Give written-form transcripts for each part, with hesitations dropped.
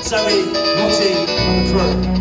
Zoe, Lottie and the crew.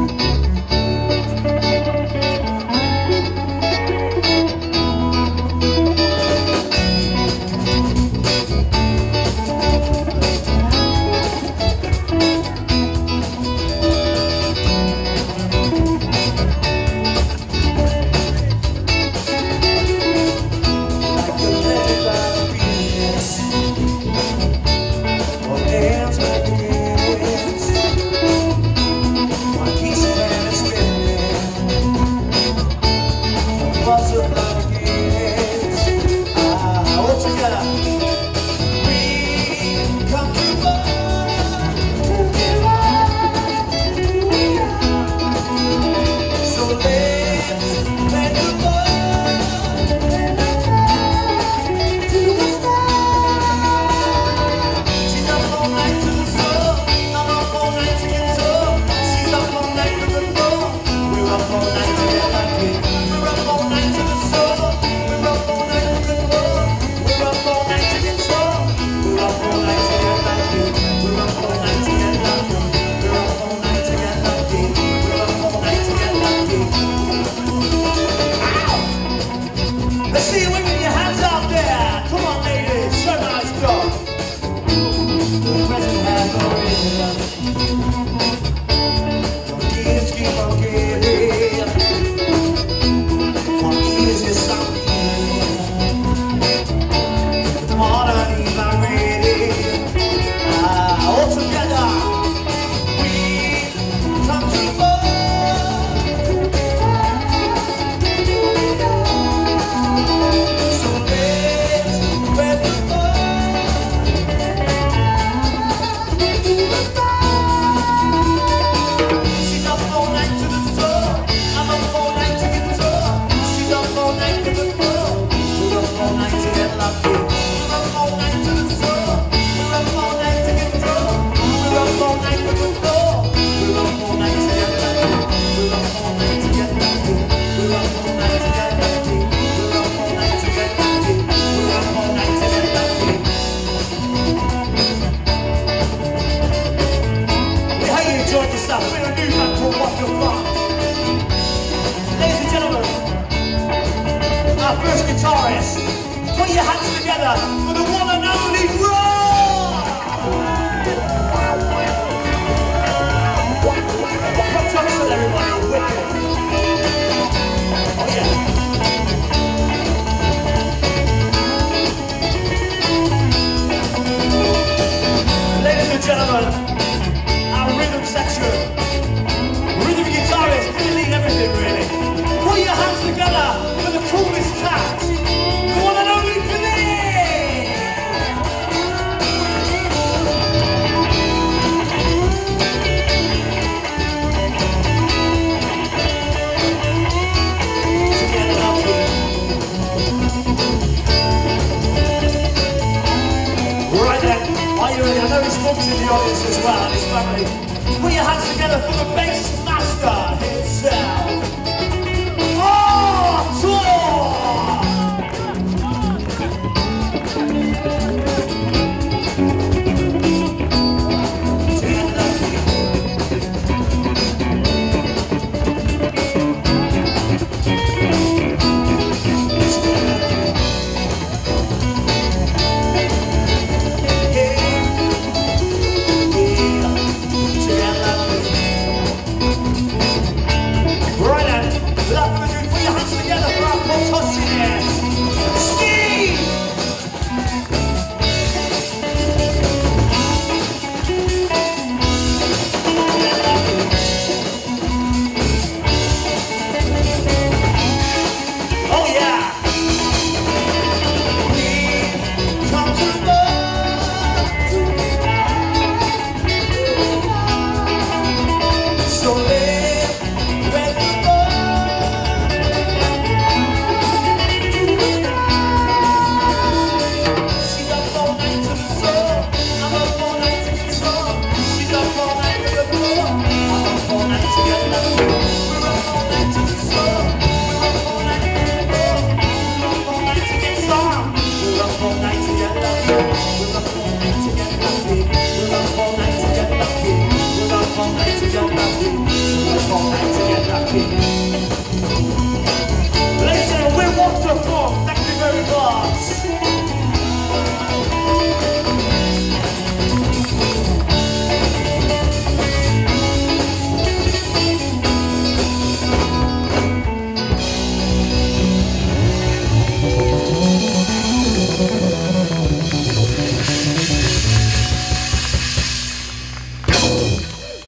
Put your hands together for the one and only Roy! Put Johnson, everybody, wicked. Oh yeah. Ladies and gentlemen, our rhythm section. Rhythm guitarist, we lead everything really. Put your hands together for the coolest cat. The one and only Vinny! Right then, I know he's folks in the audience as well and his family. Put your hands together for the bass master himself. Dr. Funk, thank you very much.